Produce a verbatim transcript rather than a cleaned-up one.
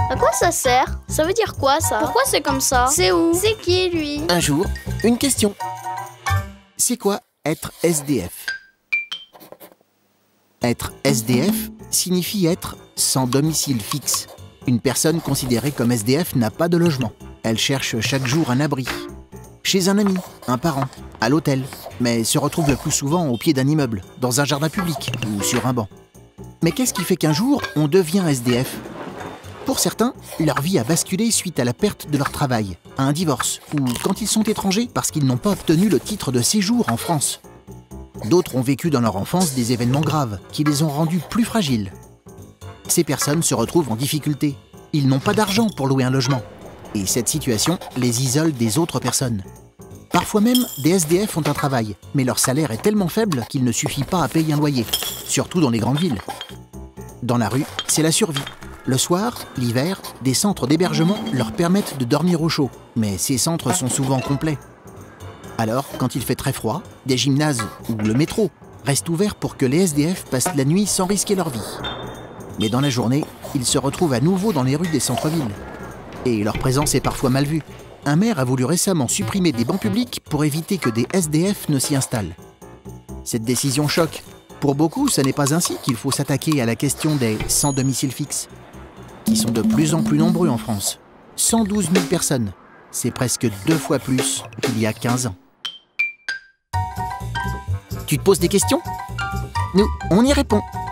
À quoi ça sert? Ça veut dire quoi ça? Pourquoi c'est comme ça? C'est où? C'est qui lui? Un jour, une question. C'est quoi être S D F? Être S D F signifie être sans domicile fixe. Une personne considérée comme S D F n'a pas de logement. Elle cherche chaque jour un abri. Chez un ami, un parent, à l'hôtel, mais se retrouve le plus souvent au pied d'un immeuble, dans un jardin public ou sur un banc. Mais qu'est-ce qui fait qu'un jour, on devient S D F? Pour certains, leur vie a basculé suite à la perte de leur travail, à un divorce, ou quand ils sont étrangers parce qu'ils n'ont pas obtenu le titre de séjour en France. D'autres ont vécu dans leur enfance des événements graves qui les ont rendus plus fragiles. Ces personnes se retrouvent en difficulté. Ils n'ont pas d'argent pour louer un logement. Et cette situation les isole des autres personnes. Parfois même, des S D F ont un travail, mais leur salaire est tellement faible qu'il ne suffit pas à payer un loyer, surtout dans les grandes villes. Dans la rue, c'est la survie. Le soir, l'hiver, des centres d'hébergement leur permettent de dormir au chaud, mais ces centres sont souvent complets. Alors, quand il fait très froid, des gymnases ou le métro restent ouverts pour que les S D F passent la nuit sans risquer leur vie. Mais dans la journée, ils se retrouvent à nouveau dans les rues des centres-villes. Et leur présence est parfois mal vue. Un maire a voulu récemment supprimer des bancs publics pour éviter que des S D F ne s'y installent. Cette décision choque. Pour beaucoup, ce n'est pas ainsi qu'il faut s'attaquer à la question des sans domicile fixe, qui sont de plus en plus nombreux en France. cent douze mille personnes. C'est presque deux fois plus qu'il y a quinze ans. Tu te poses des questions? Nous, on y répond.